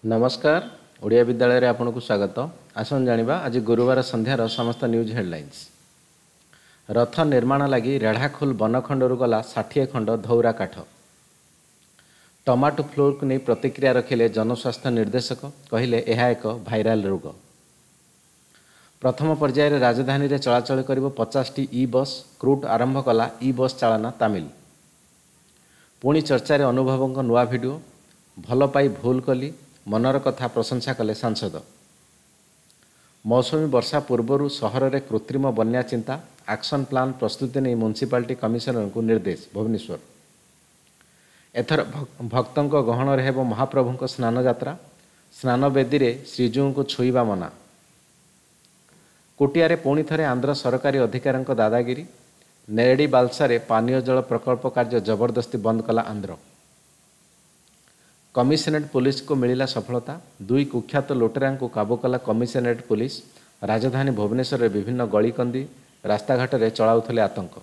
नमस्कार। ओडिया विद्यालय रे आपनको स्वागत। आसन जानिबा आज गुरुवार संध्यार समस्त न्यूज हेडलाइंस। रथ निर्माण लगी रेढ़ाखोल बनखंडरू गला 60 खंड धौरा काठ। टमाटो फ्लोर को नहीं प्रतिक्रिया रखिले जनस्वास्थ्य निर्देशक, कहले यह एक भाइराल रोग। प्रथम पर्याय रे राजधानी रे चलाचल करिबो 50 टी ई बस। क्रूट आरंभ कला ई बस चालना तामिल। पुणी चर्चा रे अनुभवों नुआ भिडियो। भल पाई भूल कली मनर कथा प्रशंसा कले सांसद। मौसमी वर्षा पूर्वर सहर में कृत्रिम बन्या चिंता, एक्शन प्लान प्रस्तुति नहीं म्युनिसिपालिटी कमिशनर को निर्देश। भुवनेश्वर एथर भक्तों गहन हेब महाप्रभु स्नान यात्रा। स्नान बेदी रे श्रीजू को छुईवा मना। कोटियारे पुणी थे आंध्र सरकारी अधिकारी दादागिरी। नेरेडी बालसारे पानीय जल प्रकल्प कार्य जबरदस्ती बंद कला आंध्र। कमिशनरेट पुलिस को मिला सफलता। दुई कुख्यात लुटेरा को काबू कला कमिशनरेट पुलिस। राजधानी भुवनेश्वर में विभिन्न गलिकंदी रास्ताघाट में चलाउथले आतंक।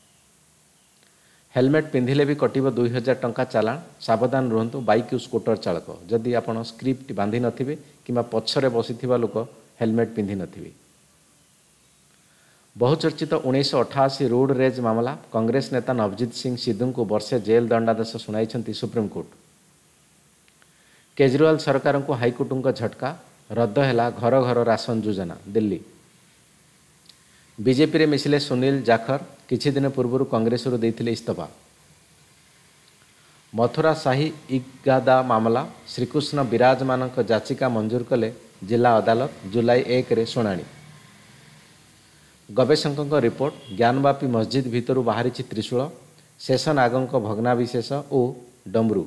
हेलमेट पिंधिले भी कटिब 2000 टंका चालाण। सावधान रुहतु बाइक स्कूटर चालक। जदि आपण स्क्रिप्ट बांधि नथिबे किंबा पछरे बसिथिबा लोक हेलमेट पिंधि नथिबे। बहुचर्चित 1988 रोड रेज मामला। कांग्रेस नेता नवजीत सिंह सिद्धू को वर्षे जेल दंडादेश सुनाई सुप्रीमकोर्ट। केजरीवाल सरकार को हाईकोर्ट का झटका। रद्द है घर घर राशन योजना। दिल्ली बीजेपी रे मिसिले सुनील जाखर। किछि दिन पूर्व कांग्रेस देइथिले इस्तफा। मथुरा शाही ईदगाह मामला। श्रीकृष्ण विराजमान याचिका मंजूर कले जिला अदालत। जुलाई 1 रे शुणाणी। गवेषकों रिपोर्ट। ज्ञानवापी मस्जिद भितर बाहरी त्रिशूल। शेषन आगों भग्नाविशेष और डमरू।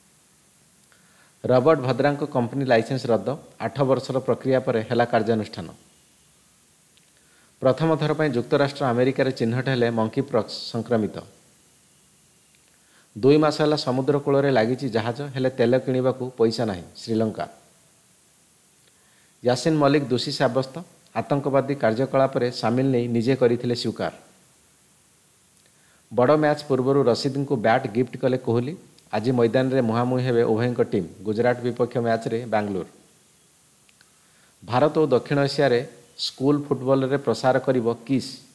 रॉबर्ट भद्रा कंपनी लाइसेंस रद्द। 8 वर्षर प्रक्रिया पर हेला कार्यानुष्ठान। प्रथम थर पर युक्तराष्ट्र अमेरिकार चिन्हट हेले मंकीपॉक्स संक्रमित। 2 मास है समुद्र कूल लगी जहाज हेले तेल किणवा पैसा नहीं। श्रीलंका यासिन मलिक दोषी सब्यस्त। आतंकवादी कार्यकलाप सामिल नहीं निजे करथिले स्वीकार। बड़ मैच पूर्व रशीद को बैट गिफ्ट कले कोहली। आज मैदान रे मुहांमुही हेबे उभय टीम। गुजरात विपक्ष मैच रे बेंगलोर। भारत और दक्षिण एशिया रे स्कूल फुटबॉल रे प्रसार करिबो किस।